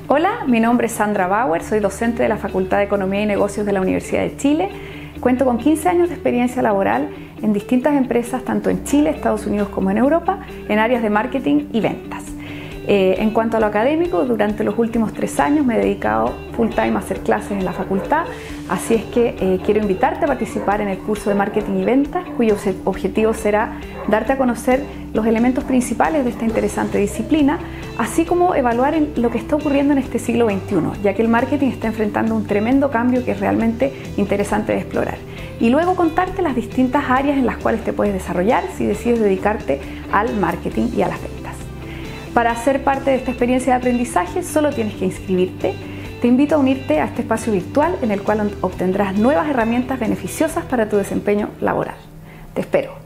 Hola, mi nombre es Sandra Bauer, soy docente de la Facultad de Economía y Negocios de la Universidad de Chile. Cuento con 15 años de experiencia laboral en distintas empresas, tanto en Chile, Estados Unidos como en Europa, en áreas de marketing y ventas. En cuanto a lo académico, durante los últimos 3 años me he dedicado full time a hacer clases en la facultad, así es que quiero invitarte a participar en el curso de marketing y ventas, cuyo objetivo será darte a conocer los elementos principales de esta interesante disciplina, así como evaluar lo que está ocurriendo en este siglo XXI, ya que el marketing está enfrentando un tremendo cambio que es realmente interesante de explorar. Y luego contarte las distintas áreas en las cuales te puedes desarrollar si decides dedicarte al marketing y a las ventas. Para ser parte de esta experiencia de aprendizaje solo tienes que inscribirte. Te invito a unirte a este espacio virtual en el cual obtendrás nuevas herramientas beneficiosas para tu desempeño laboral. Te espero.